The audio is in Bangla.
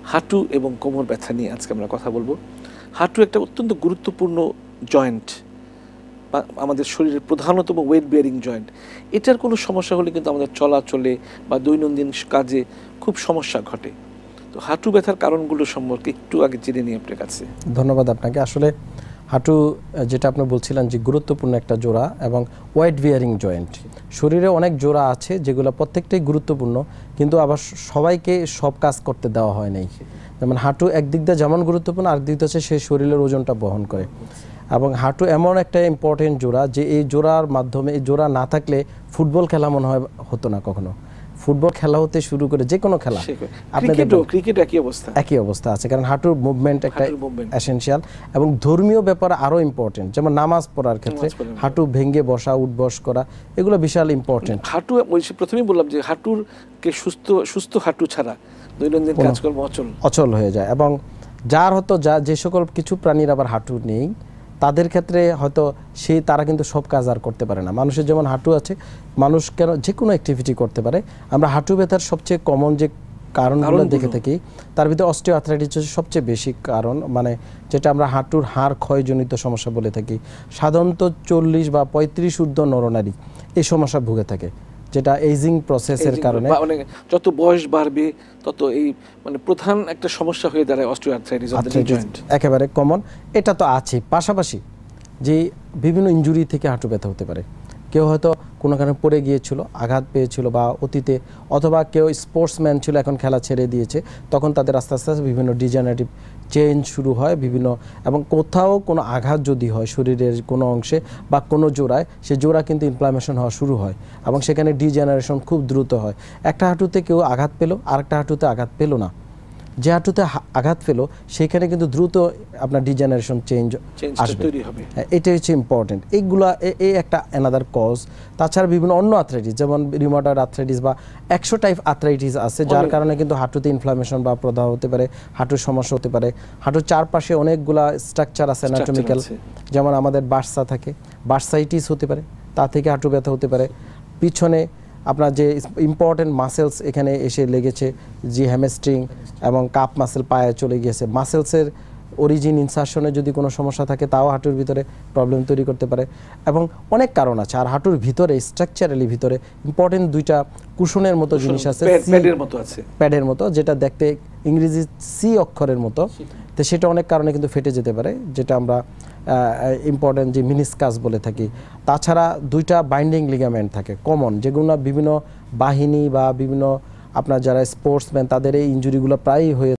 হাঁটু এবং কোমর ব্যথা নিয়ে আজকে আমরা কথা বলবো। হাঁটু একটা অত্যন্ত গুরুত্বপূর্ণ জয়েন্ট, আমাদের শরীরের প্রধানতম ওয়েট বিয়ারিং জয়েন্ট। এটার কোনো সমস্যা হলে কিন্তু আমাদের চলাচলে বা দৈনন্দিন কাজে খুব সমস্যা ঘটে। তো হাঁটু ব্যথার কারণগুলো সম্পর্কে একটু আগে জেনে নিই আপনার কাছে। ধন্যবাদ আপনাকে। আসলে হাঁটু যেটা আপনি বলছিলেন যে গুরুত্বপূর্ণ একটা জোড়া এবং ওয়েট বিয়ারিং জয়েন্ট। শরীরে অনেক জোড়া আছে যেগুলো প্রত্যেকটাই গুরুত্বপূর্ণ, কিন্তু আবার সবাইকে সব কাজ করতে দেওয়া হয় নাই। যেমন হাঁটু একদিক দিয়ে যেমন গুরুত্বপূর্ণ, আরেকদিক দিয়ে হচ্ছে সে শরীরের ওজনটা বহন করে। এবং হাঁটু এমন একটা ইম্পর্টেন্ট জোড়া যে এই জোড়ার মাধ্যমে, এই জোড়া না থাকলে ফুটবল খেলা মনে হয় হতো না কখনো। ফুটবল খেলা হতে শুরু করে যে কোনো খেলা, ক্রিকেট একই অবস্থা আছে, কারণ হাঁটুর মুভমেন্ট একটা এসেনশিয়াল। এবং ধর্মীয় ব্যাপার আরো ইম্পর্টেন্ট, যেমন নামাজ পড়ার ক্ষেত্রে হাঁটু ভেঙে বসা, উঠবস করা, এগুলো বিশাল ইম্পর্টেন্ট। হাঁটু প্রথমেই বললাম যে হাঁটুর কে সুস্থ হাঁটু ছাড়া দৈনন্দিন কাজকর্ম অচল হয়ে যায়। এবং যার হয়তো যে সকল কিছু প্রাণীর আবার হাঁটু নেই, তাদের ক্ষেত্রে হয়তো তারা কিন্তু সব কাজ আর করতে পারে না। মানুষের যেমন হাঁটু আছে, মানুষ কেন যে কোনো অ্যাক্টিভিটি করতে পারে। আমরা হাঁটু ব্যথার সবচেয়ে কমন যে কারণগুলো দেখে থাকি, তার ভিতরে অস্টিওআর্থ্রাইটিস হচ্ছে সবচেয়ে বেশি কারণ, মানে যেটা আমরা হাঁটুর হাড় ক্ষয়জনিত সমস্যা বলে থাকি। সাধারণত 40 বা 35 ঊর্ধ্ব নরনারী এই সমস্যা ভুগে থাকে, যেটা এজিং প্রসেসের কারণে। যত বয়স বাড়বে তত এই প্রধান একটা সমস্যা হয়ে দাঁড়ায় অস্টিওআর্থ্রাইটিস অফ দ্য জয়েন্ট। একেবারে কমন, এটা তো আছে। পাশাপাশি যে বিভিন্ন ইনজুরি থেকে হাঁটু ব্যথা হতে পারে। কেউ হয়তো কোনো কারণে পড়ে গিয়েছিল, আঘাত পেয়েছিল বা অতীতে, অথবা কেউ স্পোর্টসম্যান ছিল, এখন খেলা ছেড়ে দিয়েছে, তখন তাদের আস্তে আস্তে বিভিন্ন ডিজেনারেটিভ চেঞ্জ শুরু হয় বিভিন্ন। এবং কোথাও কোনো আঘাত যদি হয় শরীরের কোনো অংশে বা কোনো জোড়ায়, সে জোড়া কিন্তু ইনফ্লামেশন হওয়া শুরু হয় এবং সেখানে ডিজেনারেশন খুব দ্রুত হয়। একটা হাঁটুতে কেউ আঘাত পেল, আরেকটা হাঁটুতে আঘাত পেল না, যে হাঁটুতে আঘাত পেল সেখানে কিন্তু দ্রুত আপনার ডিজেনারেশন চেঞ্জ আসবে, এটাই হচ্ছে ইম্পর্টেন্ট। এইগুলা এই একটা অ্যানাদার কজ। তাছাড়া বিভিন্ন অন্য আর্থ্রাইটিস, যেমন রিউমাটয়েড আর্থ্রাইটিস বা 100 টাইপ আর্থ্রাইটিস আছে, যার কারণে কিন্তু হাঁটুতে ইনফ্লামেশন বা প্রদাহ হতে পারে, হাঁটুর সমস্যা হতে পারে। হাঁটুর চারপাশে অনেকগুলা স্ট্রাকচার আছে অ্যানাটমিক্যাল, যেমন আমাদের বার্সা থাকে, বার্সাইটিস হতে পারে, তা থেকে হাঁটু ব্যথা হতে পারে। পিছনে আপনার যে ইম্পর্টেন্ট মাসেলস এখানে এসে লেগেছে, যে হ্যামস্ট্রিং এবং কাপ মাসেল পায়ে চলে গিয়েছে, মাসেলসের অরিজিন ইনসারশনে যদি কোনো সমস্যা থাকে, তাও হাঁটুর ভিতরে প্রবলেম তৈরি করতে পারে। এবং অনেক কারণ আছে। আর হাঁটুর ভিতরে স্ট্রাকচারালি ভিতরে ইম্পর্টেন্ট দুইটা কুশনের মতো জিনিস আছে, প্যাডের মতো, যেটা দেখতে ইংরেজি সি অক্ষরের মতো, তো সেটা অনেক কারণে কিন্তু ফেটে যেতে পারে, যেটা আমরা ইম্পর্টেন্ট যে মিনিসকাস বলে থাকি। তাছাড়া দুইটা বাইন্ডিং লিগামেন্ট থাকে কমন, যেগুলো বিভিন্ন বাহিনী বা বিভিন্ন আপনার যারা স্পোর্টসম্যান, তাদের এই ইনজুরিগুলো প্রায়ই হয়ে